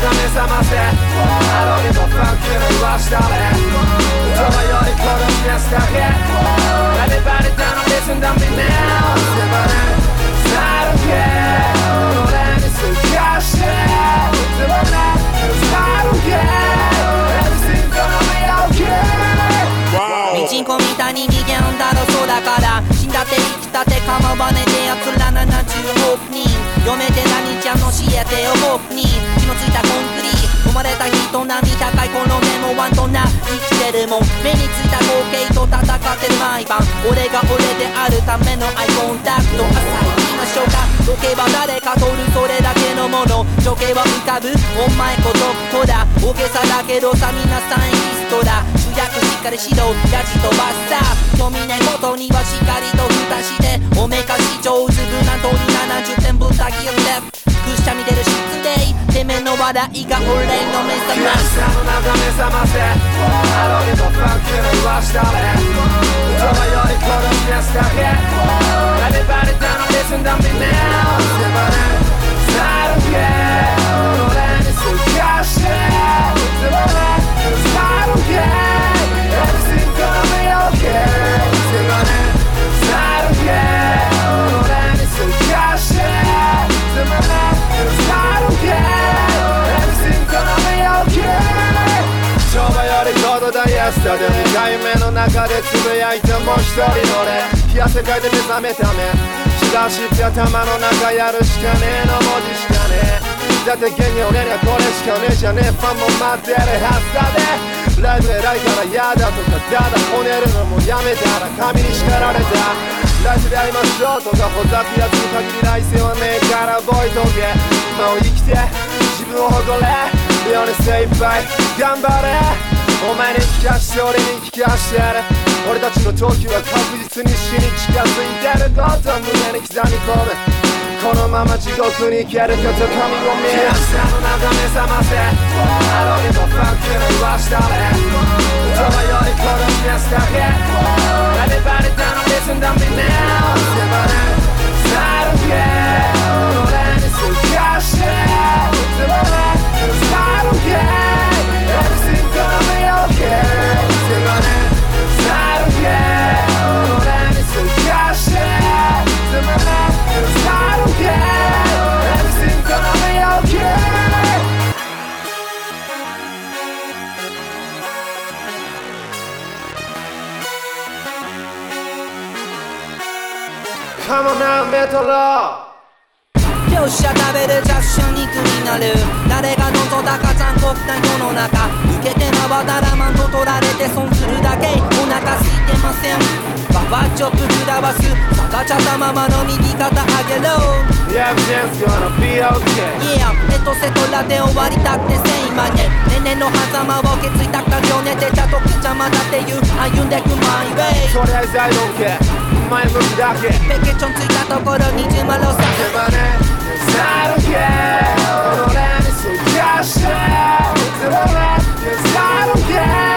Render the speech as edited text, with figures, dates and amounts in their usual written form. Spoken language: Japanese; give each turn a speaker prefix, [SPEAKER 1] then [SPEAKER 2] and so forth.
[SPEAKER 1] が目覚ませあの日もファンキーな言わしたれ言葉よりこの増やすだけ Everybody down and listen to me now 狭ねさるけ俺にすかしてでもねさるけ Everything gonna be okay
[SPEAKER 2] ミチンコみたいに逃げんだろそうだから死んだって生きたって構わねえやつら75億人読めて何ちゃんの教えてよ僕に血のついたコンクリ生まれた人並み高いこのメモワンとな生きてるもん目についた光景と戦ってる毎晩俺が俺であるためのアイコンタクト朝行きましょうか時計は誰か取るそれだけのもの情景は浮かぶお前ことほら大げさだけどさ皆さんリストだ主役しっかり指導やじ飛ばすさ興味ないことにはしっかりと蓋しておめかし上手無難通り70点ぶった切ってくしゃみ出る失礼てめえの笑いが俺の目覚ま
[SPEAKER 1] すの中目覚ませあの日もファンキーな言わしたれ言葉よりこの増やすだけ Everybody down and listen to me now 狭ねさるけ俺にすかしてでもねさるけ Everything gonna be okay 狭ねさるけ俺にすかしてでもねさるけ Everything gonna be okay 昭和より高度ダイヤスタで2回目の中でつぶやいてもう一人の俺冷や世界で目覚めためチラシって頭の中やるしかねえの文字しかねえだって現に俺にはこれしかねえじゃねえファンも待ってるはずだでライブでライから嫌だとかただこねるのもやめたら神に叱られたライブで会いましょうとかほざくやつに限り来世はねえから覚えとけ今を生きて自分を誇れように精一杯頑張れお前に聞かして俺に聞かしてやる俺たちの時は確実に死に近づいてることを胸に刻み込むこのまま地獄に行けること神を見る朝の中目覚ませあの日もファンキーな言わしたれ言葉よりこの増やすだけ Everybody down and listen to me now 狭ねさるけ俺にすかしてでもねさるけ Everything gonna be okay 狭ねさるけ俺にすかしてでもねさるけ Everything gonna be okay Come on now メトロよっしゃ食べる弱小肉になる誰が望んだか残酷な世の中受けて回ったらマント取られて損するだけお腹空いてませんババチョップ食らわす逆ちゃったままの右肩上げろ Everything's gonna be okay Yeah エトセトラで終わりたくてせいまねねねの狭間を築いた感情寝てちゃとくちゃまだっていう歩んでくマイウェイとりあえず I don't care 前向きだけペケチョンついたところにじまろさせばねさるけ俺にすかしてでもねさるけ